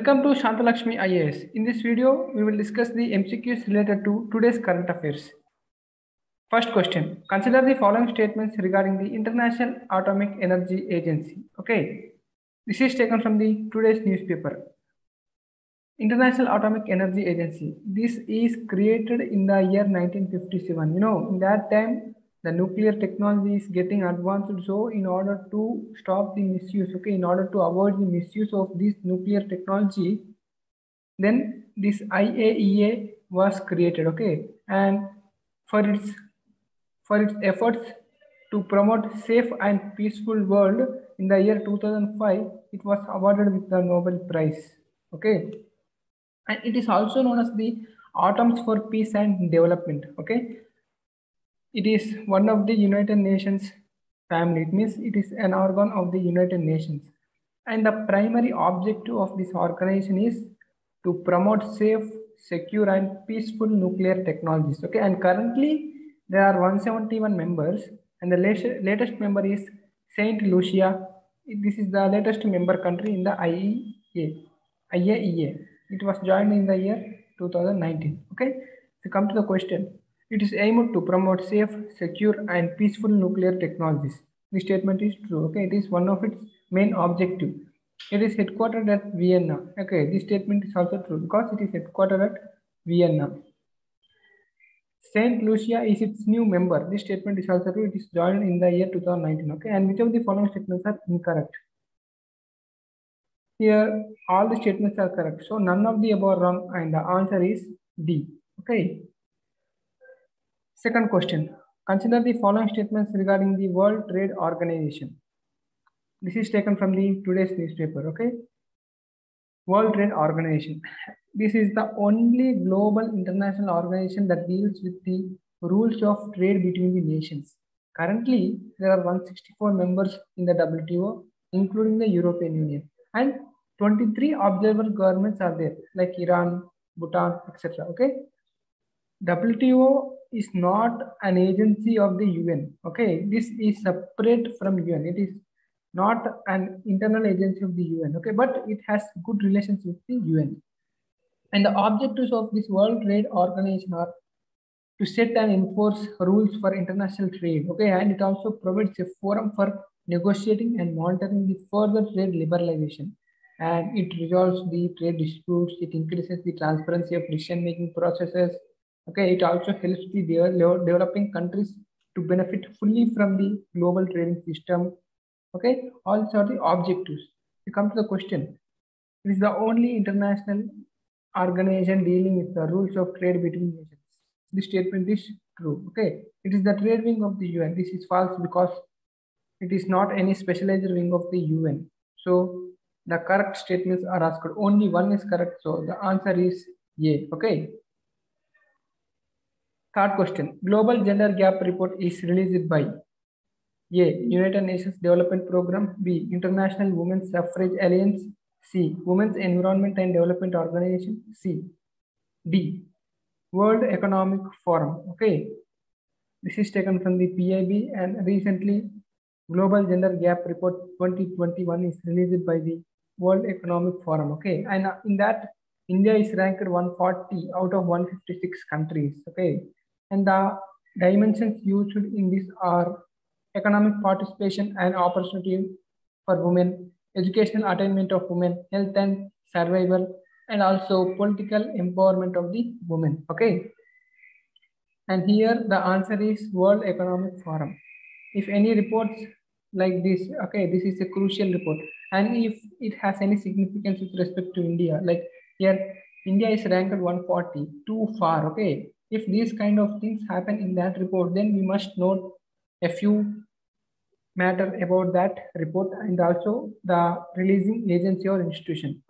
Welcome to Shantalakshmi IAS. In this video, we will discuss the MCQs related to today's current affairs. First question. Consider the following statements regarding the International Atomic Energy Agency. Okay. This is taken from the today's newspaper. International Atomic Energy Agency. This is created in the year 1957. In that time, the nuclear technology is getting advanced. So in order to stop the misuse, in order to avoid the misuse of this nuclear technology, then this IAEA was created, and for its efforts to promote safe and peaceful world in the year 2005, it was awarded with the Nobel Prize, and it is also known as the Atoms for Peace and Development, It is one of the United Nations family. It means it is an organ of the United Nations, and the primary objective of this organization is to promote safe, secure, and peaceful nuclear technologies. And currently there are 171 members, and the latest member is Saint Lucia. This is the latest member country in the IAEA. It was joined in the year 2019. So come to the question. It is aimed to promote safe, secure, and peaceful nuclear technologies. This statement is true. It is one of its main objectives. It is headquartered at Vienna. This statement is also true because it is headquartered at Vienna. Saint Lucia is its new member. This statement is also true. It is joined in the year 2019. And which of the following statements are incorrect? Here, all the statements are correct. So none of the above are wrong, and the answer is D. Second question. Consider the following statements regarding the World Trade Organization. This is taken from the today's newspaper. World Trade Organization. This is the only global international organization that deals with the rules of trade between the nations. Currently, there are 164 members in the WTO, including the European Union, and 23 observer governments are there, like Iran, Bhutan, etc. WTO is not an agency of the UN. This is separate from UN. It is not an internal agency of the UN. But it has good relations with the UN. And the objectives of this World Trade Organization are to set and enforce rules for international trade. And it also provides a forum for negotiating and monitoring the further trade liberalization. And it resolves the trade disputes. It increases the transparency of decision-making processes. It also helps the developing countries to benefit fully from the global trading system. All these are the objectives. We come to the question. It is the only international organization dealing with the rules of trade between nations. This statement is true. It is the trade wing of the UN. This is false because it is not any specialized wing of the UN. So the correct statements are asked. Only one is correct. So the answer is A. Third question. Global Gender Gap Report is released by A. United Nations Development Program. B. International Women's Suffrage Alliance. C. Women's Environment and Development Organization. C. D. World Economic Forum. This is taken from the PIB, and recently Global Gender Gap Report 2021 is released by the World Economic Forum. And in that, India is ranked 140 out of 156 countries. And the dimensions used in this are economic participation and opportunity for women, educational attainment of women, health and survival, and also political empowerment of the women. And here the answer is World Economic Forum. If any reports like this, this is a crucial report, and if it has any significance with respect to India, like here India is ranked 140, too far. If these kind of things happen in that report, then we must note a few matter about that report and also the releasing agency or institution.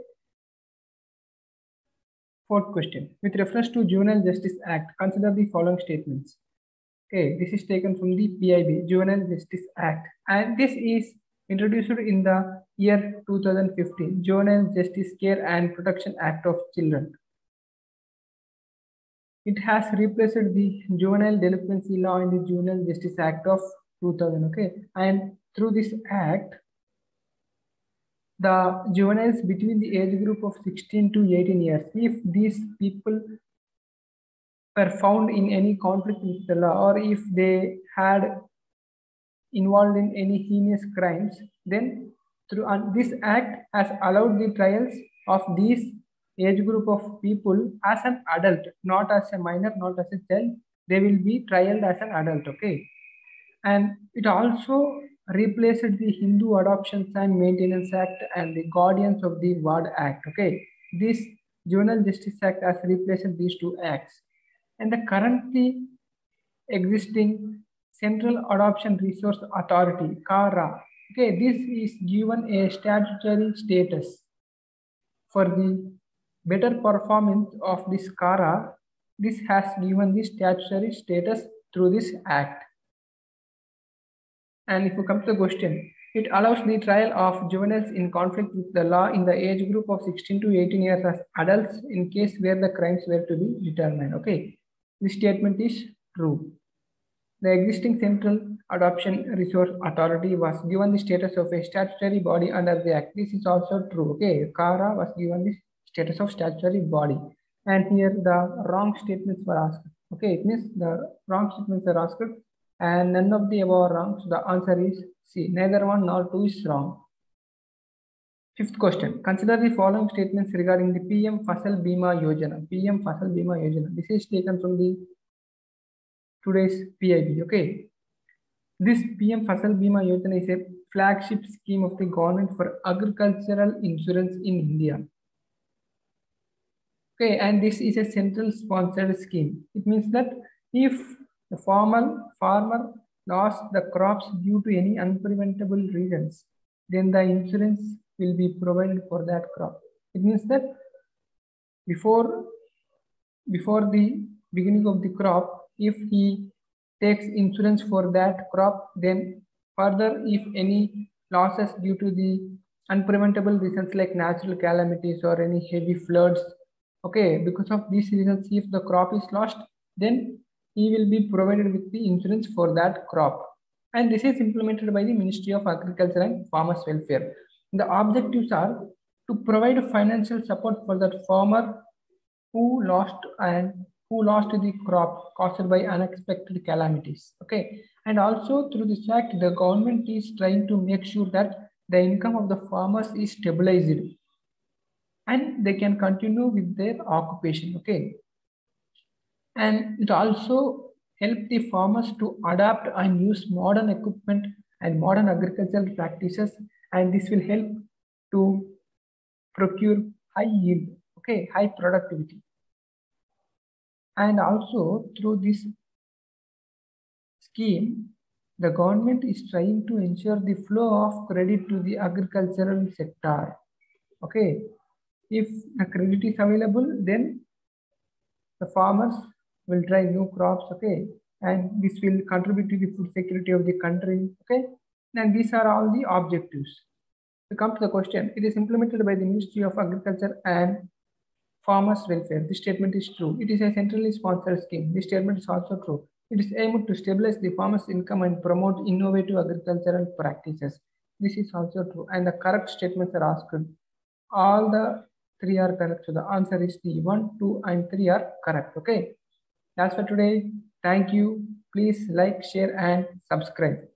Fourth question. With reference to Juvenile Justice Act, consider the following statements. This is taken from the PIB, Juvenile Justice Act, and this is introduced in the year 2015, Juvenile Justice Care and Protection Act of Children. It has replaced the Juvenile Delinquency Law in the Juvenile Justice Act of 2000. And through this act, the juveniles between the age group of 16 to 18 years, if these people were found in any conflict with the law, or if they had involved in any heinous crimes, then through this act has allowed the trials of these age group of people as an adult, not as a minor, not as a child. They will be trialed as an adult, okay? And it also replaced the Hindu Adoptions and Maintenance Act and the Guardians of the Ward Act, okay? This Juvenile Justice Act has replaced these two acts. And the currently existing Central Adoption Resource Authority, CARA. Okay, this is given a statutory status. For the better performance of this CARA, this has given the statutory status through this act. And if you come to the question, it allows the trial of juveniles in conflict with the law in the age group of 16 to 18 years as adults in case where the crimes were to be determined. Okay, this statement is true. The existing Central Adoption Resource Authority was given the status of a statutory body under the Act. This is also true. Okay, CARA was given the status of statutory body. And here the wrong statements were asked. Okay, it means the wrong statements are asked and none of the above are wrong. So the answer is C. Neither one nor two is wrong. Fifth question. Consider the following statements regarding the PM Fasal Bima Yojana. PM Fasal Bima Yojana. This is taken from the today's PIB. Okay. This PM Fasal Bima Yojana is a flagship scheme of the government for agricultural insurance in India. Okay, and this is a central sponsored scheme. It means that if the farmer lost the crops due to any unpreventable reasons, then the insurance will be provided for that crop. It means that before the beginning of the crop, if he takes insurance for that crop, then further if any losses due to the unpreventable reasons like natural calamities or any heavy floods, okay, because of these reasons, if the crop is lost, then he will be provided with the insurance for that crop. And this is implemented by the Ministry of Agriculture and Farmers Welfare. The objectives are to provide financial support for that farmer who lost the crop caused by unexpected calamities. Okay, and also through this act, the government is trying to make sure that the income of the farmers is stabilized and they can continue with their occupation. Okay, and it also helps the farmers to adapt and use modern equipment and modern agricultural practices, and this will help to procure high yield, okay, high productivity. And also through this scheme, the government is trying to ensure the flow of credit to the agricultural sector. Okay, if the credit is available, then the farmers will try new crops. Okay, and this will contribute to the food security of the country. Okay, and these are all the objectives. To come to the question, it is implemented by the Ministry of Agriculture and Farmers Welfare. This statement is true. It is a centrally sponsored scheme. This statement is also true. It is aimed to stabilize the farmers' income and promote innovative agricultural practices. This is also true. And the correct statements are asked. All the three are correct. So the answer is the 1, 2, and 3 are correct. Okay. That's for today. Thank you. Please like, share, and subscribe.